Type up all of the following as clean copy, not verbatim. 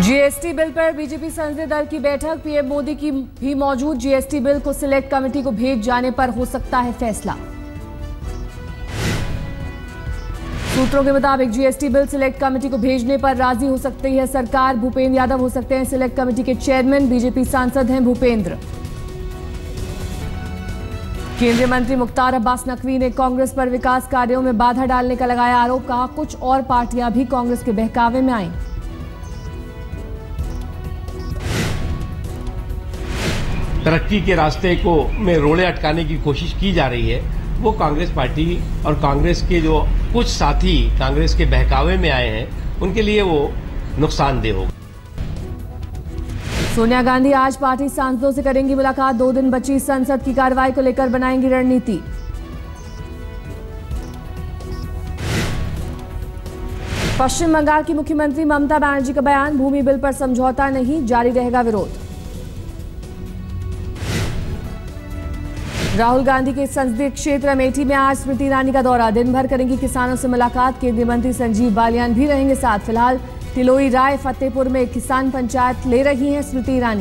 GST bill पर BJP संसदीय दल की बैठक, पीएम मोदी की भी मौजूद। जीएसटी बिल को सिलेक्ट कमेटी को भेज जाने पर हो सकता है फैसला। सूत्रों के मुताबिक जीएसटी बिल सिलेक्ट कमेटी को भेजने पर राजी हो सकती है सरकार। भूपेंद्र यादव हो सकते हैं सिलेक्ट कमेटी के चेयरमैन। बीजेपी सांसद हैं भूपेंद्र। केंद्रीय मंत्री मुख्तार अब्बास नकवी ने कांग्रेस पर विकास कार्यों में बाधा डालने का लगाया आरोप। कहा, कुछ और पार्टियां भी कांग्रेस के बहकावे में आईं। तरक्की के रास्ते को में रोड़े अटकाने की कोशिश की जा रही है, वो कांग्रेस पार्टी और कांग्रेस के जो कुछ साथी कांग्रेस के बहकावे में आए हैं, उनके लिए वो नुकसानदेह होगा। सोनिया गांधी आज पार्टी सांसदों से करेंगी मुलाकात। 2 दिन बची संसद की कार्रवाई को लेकर बनाएंगी रणनीति। पश्चिम बंगाल की मुख्यमंत्री ममता बनर्जी का बयान, भूमि बिल पर समझौता नहीं, जारी रहेगा विरोध। राहुल गांधी के संसदीय क्षेत्र अमेठी में आज स्मृति ईरानी का दौरा। दिन भर करेंगी किसानों से मुलाकात। केंद्रीय मंत्री संजीव बालियान भी रहेंगे साथ। फिलहाल तिलोई राय फतेहपुर में किसान पंचायत ले रही हैं स्मृति ईरानी।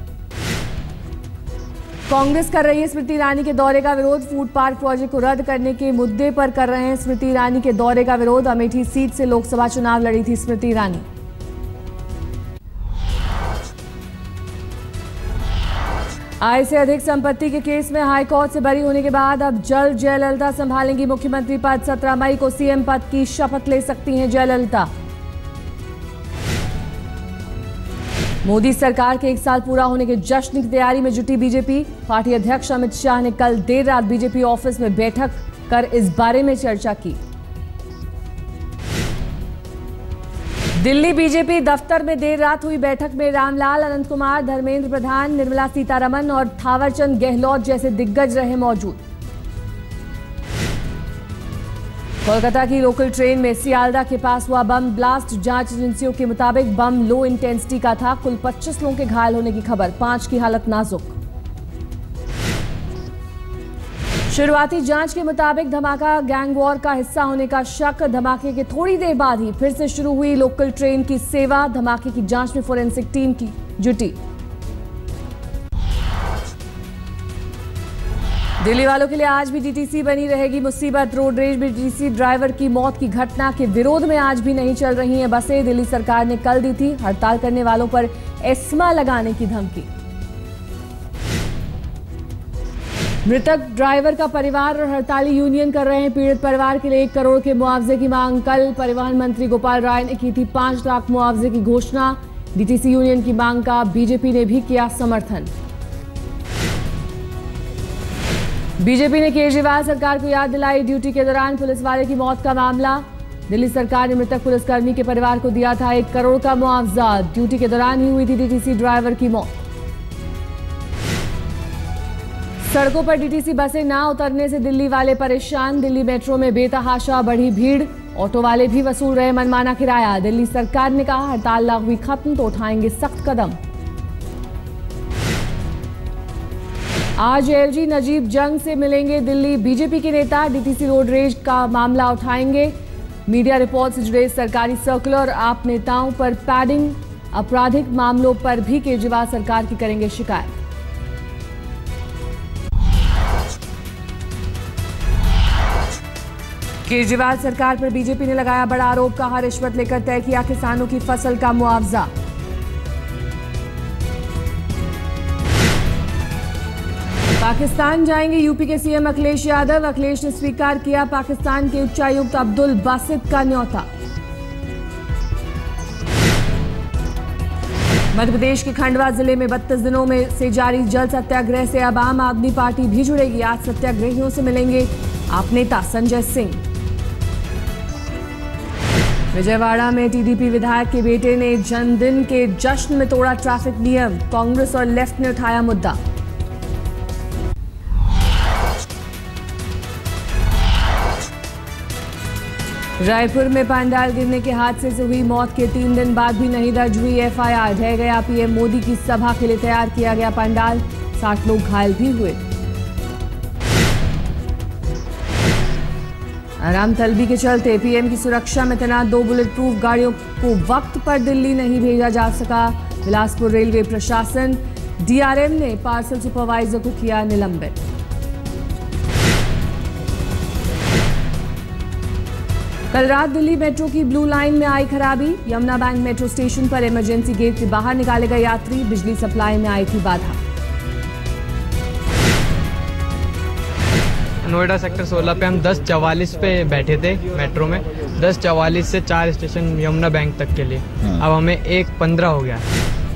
कांग्रेस कर रही है स्मृति ईरानी के दौरे का विरोध। फूड पार्क प्रोजेक्ट को रद्द करने के मुद्दे पर कर रहे हैं स्मृति ईरानी के दौरे का विरोध। अमेठी सीट से लोकसभा चुनाव लड़ी थी स्मृति ईरानी। आय से अधिक संपत्ति के केस में हाईकोर्ट से बरी होने के बाद अब जल्द जयललिता संभालेंगी मुख्यमंत्री पद। 17 मई को सीएम पद की शपथ ले सकती हैं जयललिता। मोदी सरकार के 1 साल पूरा होने के जश्न की तैयारी में जुटी बीजेपी। पार्टी अध्यक्ष अमित शाह ने कल देर रात बीजेपी ऑफिस में बैठक कर इस बारे में चर्चा की। दिल्ली बीजेपी दफ्तर में देर रात हुई बैठक में रामलाल, अनंत कुमार, धर्मेंद्र प्रधान, निर्मला सीतारमण और थावरचंद गहलोत जैसे दिग्गज रहे मौजूद। कोलकाता की लोकल ट्रेन में सियालदा के पास हुआ बम ब्लास्ट। जांच एजेंसियों के मुताबिक बम लो इंटेंसिटी का था। कुल 25 लोगों के घायल होने की खबर, 5 की हालत नाजुक। शुरुआती जांच के मुताबिक धमाका गैंग वॉर का हिस्सा होने का शक। धमाके के थोड़ी देर बाद ही फिर से शुरू हुई लोकल ट्रेन की सेवा। धमाके की जांच में फोरेंसिक टीम की जुटी। दिल्ली वालों के लिए आज भी डीटीसी बनी रहेगी मुसीबत। रोड रेज में डीटीसी ड्राइवर की मौत की घटना के विरोध में आज भी नहीं चल रही हैं बसें। दिल्ली सरकार ने कल दी थी हड़ताल करने वालों पर एस्मा लगाने की धमकी। मृतक ड्राइवर का परिवार और हड़ताली यूनियन कर रहे हैं पीड़ित परिवार के लिए 1 करोड़ के मुआवजे की मांग। कल परिवहन मंत्री गोपाल राय ने की थी 5 लाख मुआवजे की घोषणा। डीटीसी यूनियन की मांग का बीजेपी ने भी किया समर्थन। बीजेपी ने केजरीवाल सरकार को याद दिलाई ड्यूटी के दौरान पुलिस वाले की मौत का मामला। दिल्ली सरकार ने मृतक पुलिसकर्मी के परिवार को दिया था 1 करोड़ का मुआवजा। ड्यूटी के दौरान ही हुई थी डीटीसी ड्राइवर की मौत। सड़कों पर डीटीसी बसें ना उतरने से दिल्ली वाले परेशान। दिल्ली मेट्रो में बेतहाशा बढ़ी भीड़। ऑटो वाले भी वसूल रहे मनमाना किराया। दिल्ली सरकार ने कहा हड़ताल लागू हुई खत्म तो उठाएंगे सख्त कदम। आज एलजी नजीब जंग से मिलेंगे दिल्ली बीजेपी के नेता। डीटीसी रोड रेज का मामला उठाएंगे। मीडिया रिपोर्ट से जुड़े सरकारी सर्कुलर आप नेताओं पर पैडिंग, आपराधिक मामलों पर भी केजरीवाल सरकार की करेंगे शिकायत। केजरीवाल सरकार पर बीजेपी ने लगाया बड़ा आरोप। कहा रिश्वत लेकर तय किया किसानों की फसल का मुआवजा। पाकिस्तान जाएंगे यूपी के सीएम अखिलेश यादव। अखिलेश ने स्वीकार किया पाकिस्तान के उच्चायुक्त अब्दुल बासित का न्योता। मध्य प्रदेश के खंडवा जिले में 32 दिनों में से जारी जल सत्याग्रह से अब आम आदमी पार्टी भी जुड़ेगी। आज सत्याग्रहियों से मिलेंगे आप नेता संजय सिंह। विजयवाड़ा में टीडीपी विधायक के बेटे ने जन्मदिन के जश्न में तोड़ा ट्रैफिक नियम। कांग्रेस और लेफ्ट ने उठाया मुद्दा। रायपुर में पंडाल गिरने के हादसे से हुई मौत के 3 दिन बाद भी नहीं दर्ज हुई एफआईआर। ढह गया पीएम मोदी की सभा के लिए तैयार किया गया पंडाल। 60 लोग घायल भी हुए। आराम तलबी के चलते पीएम की सुरक्षा में तैनात 2 बुलेट प्रूफ गाड़ियों को वक्त पर दिल्ली नहीं भेजा जा सका। बिलासपुर रेलवे प्रशासन डीआरएम ने पार्सल सुपरवाइजर को किया निलंबित। कल रात दिल्ली मेट्रो की ब्लू लाइन में आई खराबी। यमुना बैंक मेट्रो स्टेशन पर इमरजेंसी गेट से बाहर निकाले गए यात्री, बिजली सप्लाई में आई थी बाधा। नोएडा सेक्टर 16 पे हम 10:44 पे बैठे थे मेट्रो में। 10:44 से 4 स्टेशन यमुना बैंक तक के लिए। अब हमें 1:15 हो गया।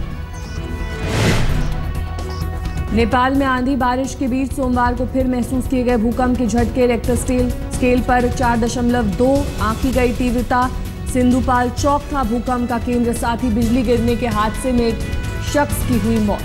नेपाल में आंधी बारिश के बीच सोमवार को फिर महसूस किए गए भूकंप के झटके। रेक्टर स्केल पर 4.2 आंकी गई तीव्रता। सिंधुपाल चौक था भूकंप का केंद्र, साथ ही बिजली गिरने के हादसे में एक शख्स की हुई मौत।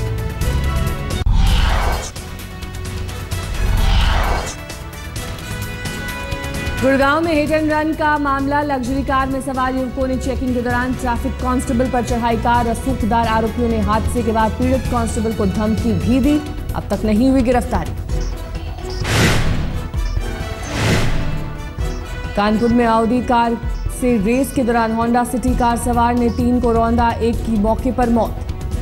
गुड़गांव में हिट एंड रन का मामला। लग्जरी कार में सवार युवकों ने चेकिंग के दौरान ट्रैफिक कांस्टेबल पर चढ़ाई कार। रसूखदार आरोपियों ने हादसे के बाद पीड़ित कांस्टेबल को धमकी भी दी। अब तक नहीं हुई गिरफ्तारी। कानपुर में ऑडी कार से रेस के दौरान होंडा सिटी कार सवार ने 3 को रौंदा, 1 की मौके पर मौत।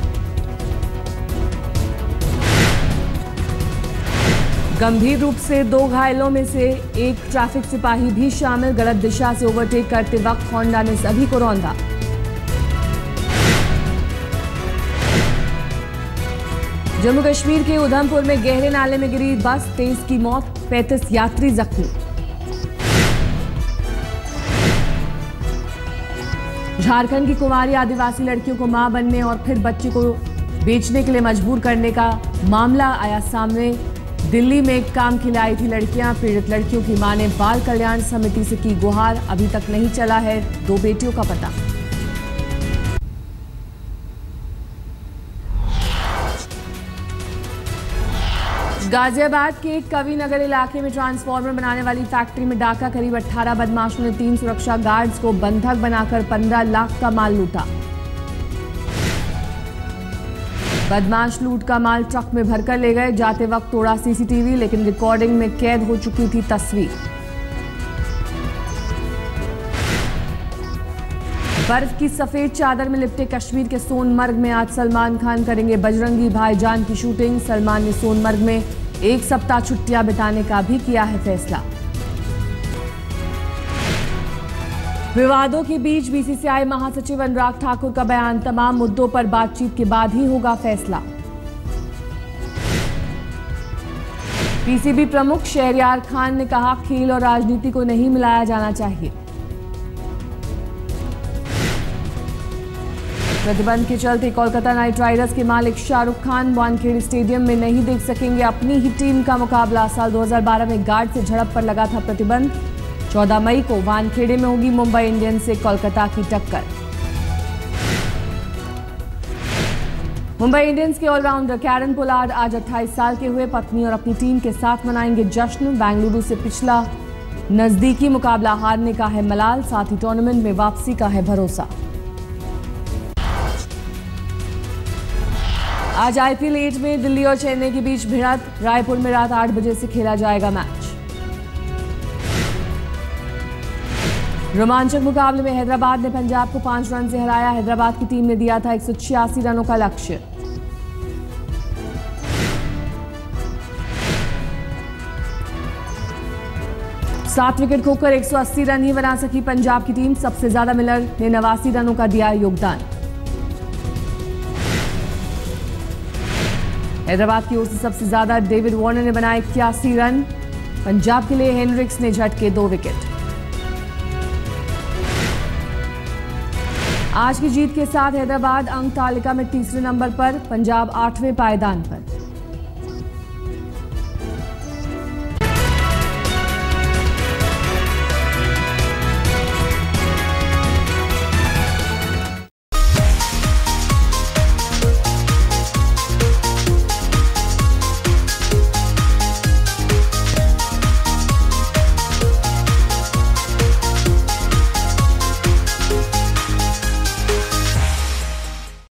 गंभीर रूप से 2 घायलों में से एक ट्रैफिक सिपाही भी शामिल। गलत दिशा से ओवरटेक करते वक्त होंडा ने सभी को रौंदा। जम्मू कश्मीर के उधमपुर में गहरे नाले में गिरी बस, 23 की मौत, 35 यात्री जख्मी। झारखंड की कुंवारी आदिवासी लड़कियों को मां बनने और फिर बच्चे को बेचने के लिए मजबूर करने का मामला आया सामने। दिल्ली में काम के लिए आई थी लड़कियां। पीड़ित लड़कियों की मां ने बाल कल्याण समिति से की गुहार। अभी तक नहीं चला है 2 बेटियों का पता। गाजियाबाद के कवि नगर इलाके में ट्रांसफार्मर बनाने वाली फैक्ट्री में डाका। करीब 18 बदमाशों ने 3 सुरक्षा गार्ड्स को बंधक बनाकर 15 लाख का माल लूटा। बदमाश लूट का माल ट्रक में भरकर ले गए। जाते वक्त तोड़ा सीसीटीवी, लेकिन रिकॉर्डिंग में कैद हो चुकी थी तस्वीर। बर्फ की सफेद चादर में लिपटे कश्मीर के सोनमर्ग में आज सलमान खान करेंगे बजरंगी भाईजान की शूटिंग। सलमान ने सोनमर्ग में 1 सप्ताह छुट्टियां बिताने का भी किया है फैसला। विवादों के बीच बीसीसीआई महासचिव अनुराग ठाकुर का बयान। तमाम मुद्दों पर बातचीत के बाद ही होगा फैसला। पीसीबी प्रमुख शहरयार खान ने कहा, खेल और राजनीति को नहीं मिलाया जाना चाहिए। प्रतिबंध के चलते कोलकाता नाइट राइडर्स के मालिक शाहरुख खान वानखेड़े स्टेडियम में नहीं देख सकेंगे अपनी ही टीम का मुकाबला। साल 2012 में गार्ड से झड़प पर लगा था प्रतिबंध। 14 मई को वानखेड़े में होगी मुंबई इंडियंस से कोलकाता की टक्कर। मुंबई इंडियंस के ऑलराउंडर कैरन पोलार्ड आज 28 साल के हुए। पत्नी और अपनी टीम के साथ मनाएंगे जश्न। बेंगलुरु से पिछला नजदीकी मुकाबला हारने का है मलाल, साथ ही टूर्नामेंट में वापसी का है भरोसा। आज आईपीएल 8 में दिल्ली और चेन्नई के बीच भिड़ंत। रायपुर में रात 8 बजे से खेला जाएगा मैच। रोमांचक मुकाबले में हैदराबाद ने पंजाब को 5 रन से हराया। हैदराबाद की टीम ने दिया था 186 रनों का लक्ष्य। सात विकेट खोकर 180 रन ही बना सकी पंजाब की टीम। सबसे ज्यादा मिलर ने 89 रनों का दिया योगदान। हैदराबाद की ओर से सबसे ज्यादा डेविड वार्नर ने बनाए 81 रन। पंजाब के लिए हेनरिक्स ने झटके 2 विकेट। आज की जीत के साथ हैदराबाद अंक तालिका में तीसरे नंबर पर, पंजाब 8वें पायदान पर।